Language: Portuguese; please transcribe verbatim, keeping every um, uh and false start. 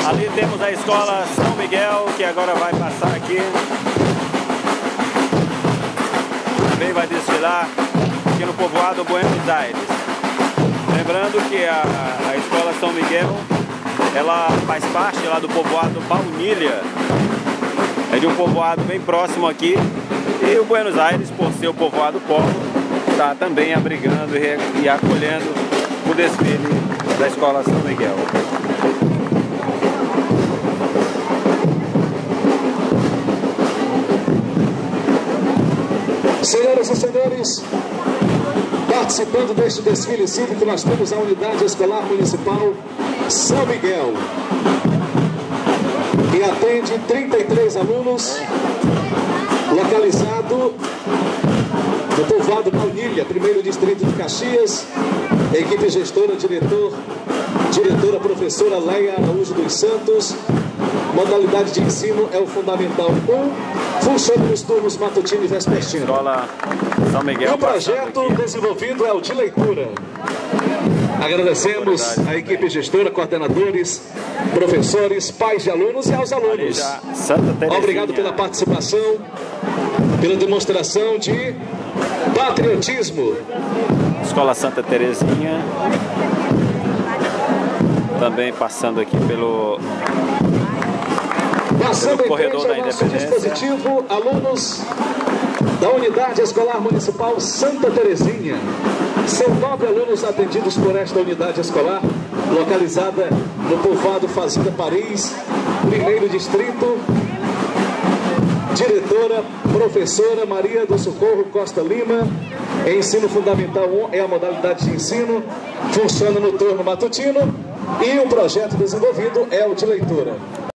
Ali temos a escola São Miguel, que agora vai passar aqui. Também vai desfilar aqui no povoado Buenos Aires. Lembrando que a, a escola São Miguel, ela faz parte lá do povoado Baunilha. É de um povoado bem próximo aqui. E o Buenos Aires, por ser o povoado polo, está também abrigando e, e acolhendo o desfile da escola São Miguel. Senhoras e senhores, participando deste desfile cívico, nós temos a Unidade Escolar Municipal São Miguel, que atende trinta e três alunos, localizado no povoado Baunilha, primeiro distrito de Caxias. Equipe gestora, diretor, diretora professora Leia Araújo dos Santos. Modalidade de ensino é o Fundamental um, funciona nos turnos matutino e vespertino. Escola São Miguel. E o projeto desenvolvido é o de leitura. Agradecemos a equipe gestora, coordenadores, professores, pais de alunos e aos alunos. Obrigado pela participação, pela demonstração de patriotismo. Escola Santa Terezinha. Também passando aqui pelo, passando pelo corredor da nosso Independência. Dispositivo, alunos da Unidade Escolar Municipal Santa Terezinha. São nove alunos atendidos por esta unidade escolar, localizada no povoado Fazenda Paris, primeiro distrito. Diretora, professora Maria do Socorro Costa Lima. Ensino Fundamental um é a modalidade de ensino, funciona no turno matutino. E o projeto desenvolvido é o de leitura.